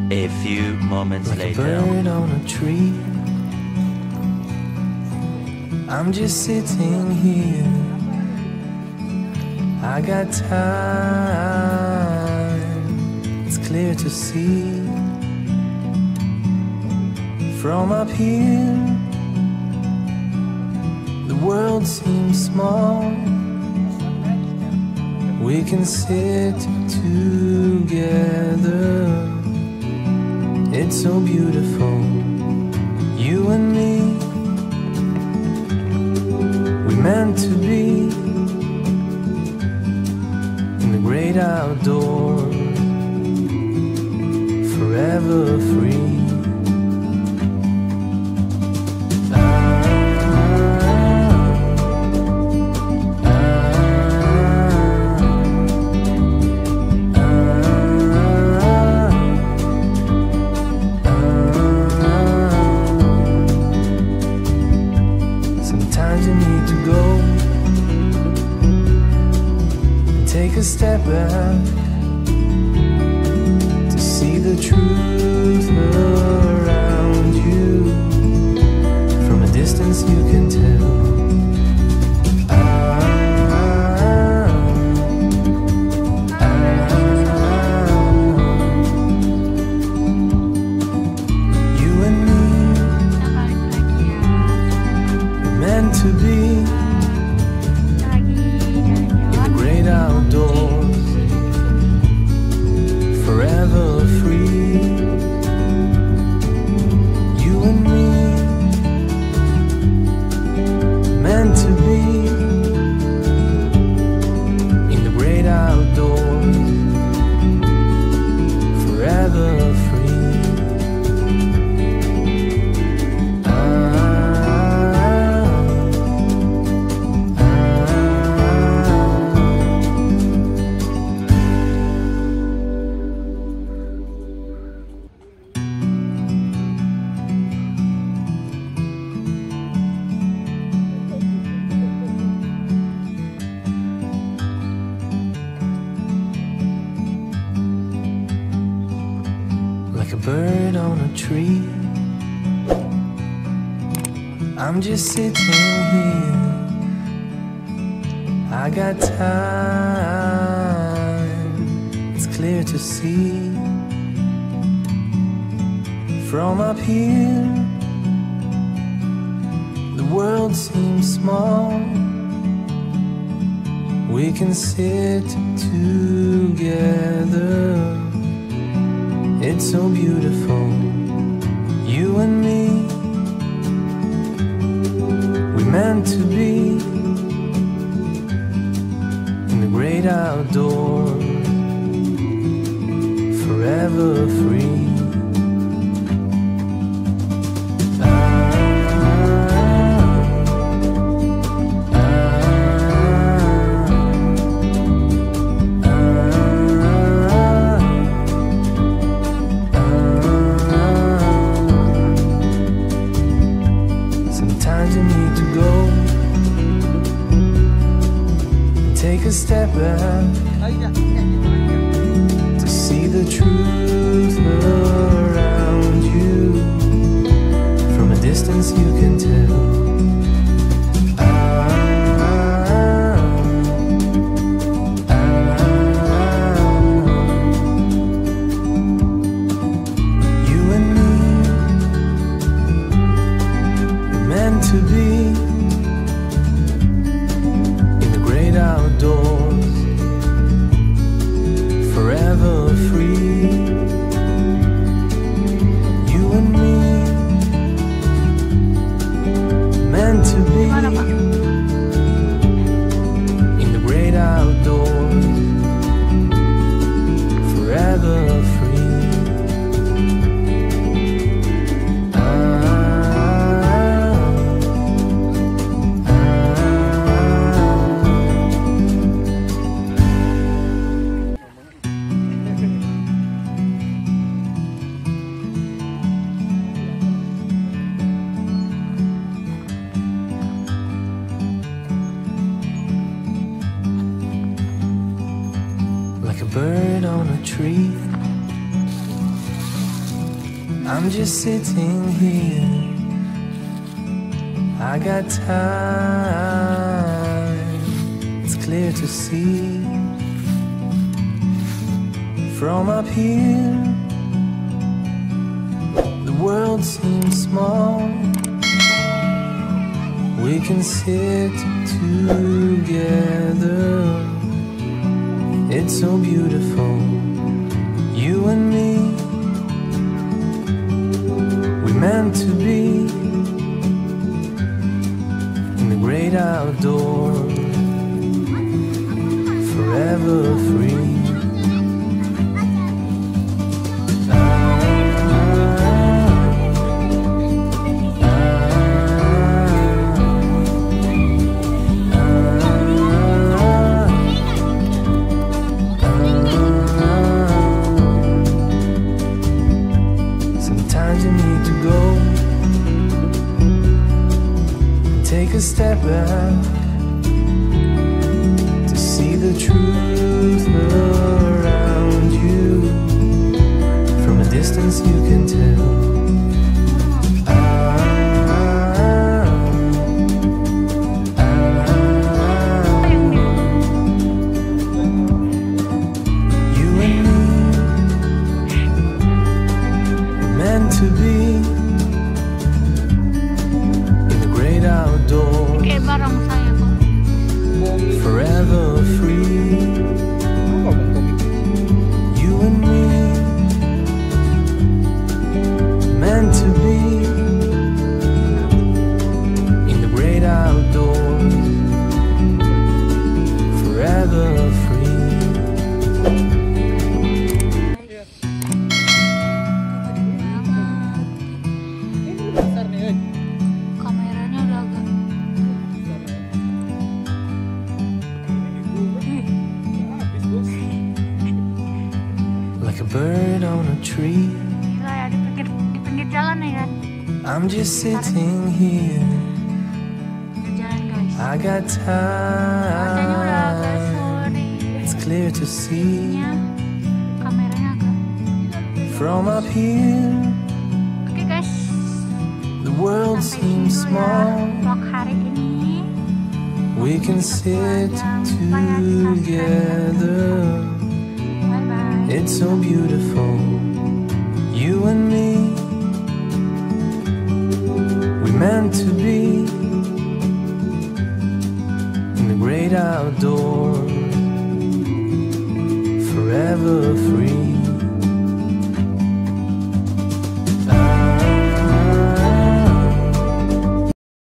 A few moments like later. a bird on a tree, I'm just sitting here. I got time, it's clear to see. From up here, the world seems small. We can sit together. It's so beautiful, you and me. We meant to be in the great outdoors, forever free. Sometimes you need to go and take a step back to see the truth around you. From a distance you can tell. You and me, meant to be in the great outdoors, forever free. You and me, meant to be in the great outdoors, forever free. Like a bird on a tree, I'm just sitting here. I got time, it's clear to see. From up here, the world seems small. We can sit together. It's so beautiful, you and me. We meant to be in the great outdoors, forever free. Sometimes you need to go and take a step back to see the truth around you. From a distance you can tell. You and me, meant to be in the great outdoors, forever free. You and me, meant to be in the great outdoors, forever free. Like a bird on a tree, I'm just sitting here. I got time. It's clear to see from up here. The world seems small. We can sit together. It's so beautiful, you and me. We meant to be in the great outdoors, forever free. Take a step back to see the truth around you. From a distance you can tell. You and me were meant to be outdoors, forever free. You and me, meant to be in the great outdoors, forever free. Like a bird on a tree. Di pinggir jalan ya kan? I'm just sitting here. Jalan guys. I got Cuacanya udah agak time. sore. It's clear to see Kameranya agak. from up here. Oke guys. The world Sampai seems sini dulu ya small. vlog hari ini. We can sit together. Bye bye. It's so beautiful, you and me. We meant to be in the great outdoors, forever free.